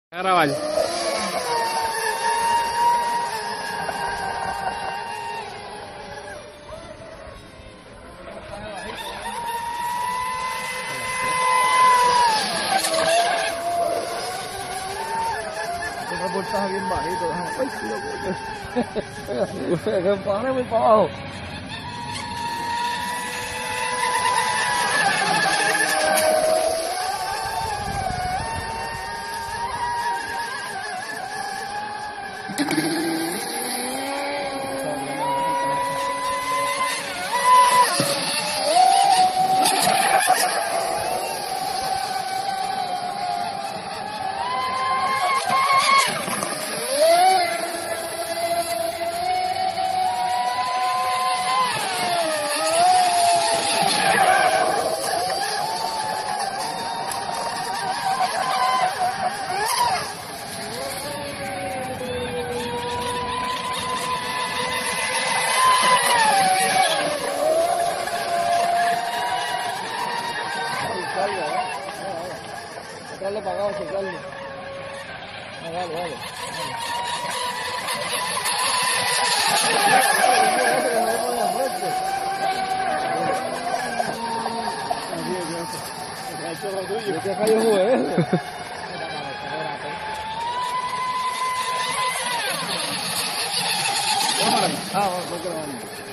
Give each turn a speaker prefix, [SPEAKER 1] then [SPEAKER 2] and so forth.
[SPEAKER 1] A grabar.
[SPEAKER 2] Un reportaje bien bajito. Ay, tío, que pare muy para abajo. Sacarlo para acá, sacarlo. Dale, dale. ¿Qué fallo fue eso? Ah, vamos a